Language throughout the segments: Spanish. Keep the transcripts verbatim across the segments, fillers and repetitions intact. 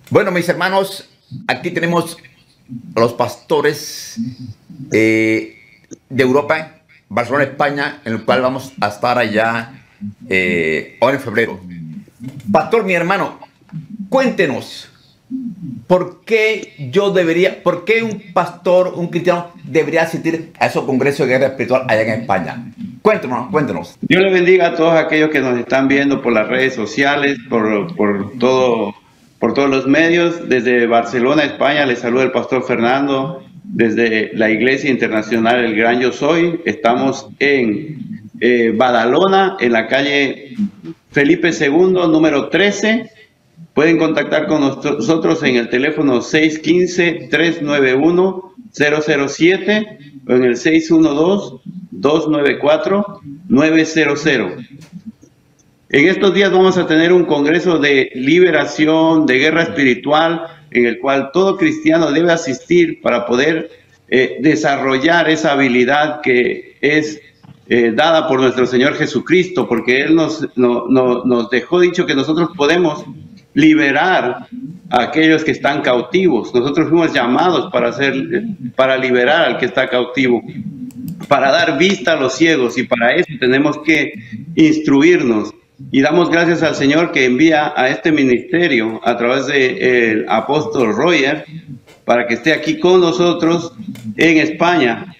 Bueno, mis hermanos, aquí tenemos a los pastores eh, de Europa, Barcelona, España, en el cual vamos a estar allá eh, ahora en febrero. Pastor, mi hermano, cuéntenos, ¿por qué yo debería, por qué un pastor, un cristiano debería asistir a esos congresos de guerra espiritual allá en España? Cuéntenos, cuéntenos. Dios le bendiga a todos aquellos que nos están viendo por las redes sociales, por, por, todo, por todos los medios. Desde Barcelona, España, les saluda el pastor Fernando. Desde la Iglesia Internacional El Gran Yo Soy, estamos en eh, Badalona, en la calle Felipe segundo, número trece. Pueden contactar con nosotros en el teléfono seis uno cinco, tres nueve uno, cero cero siete o en el seis uno dos, dos nueve cuatro, nueve cero cero. En estos días vamos a tener un congreso de liberación, de guerra espiritual, en el cual todo cristiano debe asistir para poder eh, desarrollar esa habilidad que es eh, dada por nuestro Señor Jesucristo, porque Él nos, no, no, nos dejó dicho que nosotros podemos liberar a aquellos que están cautivos. Nosotros fuimos llamados para, hacer, para liberar al que está cautivo, para dar vista a los ciegos, y para eso tenemos que instruirnos. Y damos gracias al Señor que envía a este ministerio a través del apóstol Roger para que esté aquí con nosotros en España.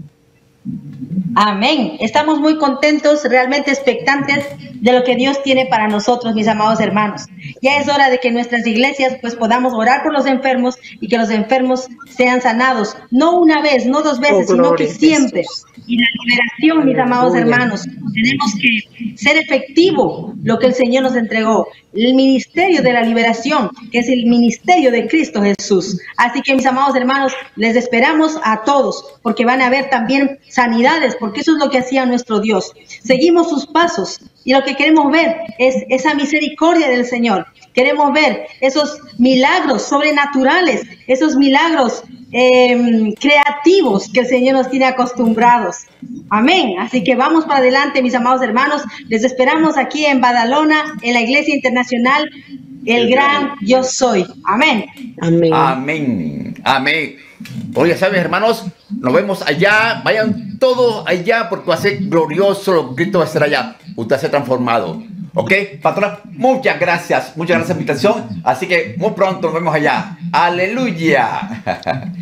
Amén. Estamos muy contentos, realmente expectantes de lo que Dios tiene para nosotros, mis amados hermanos. Ya es hora de que nuestras iglesias pues podamos orar por los enfermos y que los enfermos sean sanados. No una vez, no dos veces, oh, sino que siempre. Y la liberación, mis amados hermanos, tenemos que ser efectivo lo que el Señor nos entregó. El ministerio de la liberación, que es el ministerio de Cristo Jesús. Así que, mis amados hermanos, les esperamos a todos, porque van a haber también sanidades, porque eso es lo que hacía nuestro Dios. Seguimos sus pasos y lo que queremos ver es esa misericordia del Señor. Queremos ver esos milagros sobrenaturales, esos milagros eh, creativos que el Señor nos tiene acostumbrados. Amén. Así que vamos para adelante, mis amados hermanos. Les esperamos aquí en Badalona, en la Iglesia Internacional El Gran Yo Soy. Amén. Amén. Amén. Amén. Oye, ¿sabes, hermanos? Nos vemos allá. Vayan todos allá porque va a ser glorioso lo que Cristo va a hacer allá. Usted va a ser transformado. ¿Ok? Patrona, muchas gracias. Muchas gracias por la invitación. Así que muy pronto nos vemos allá. ¡Aleluya!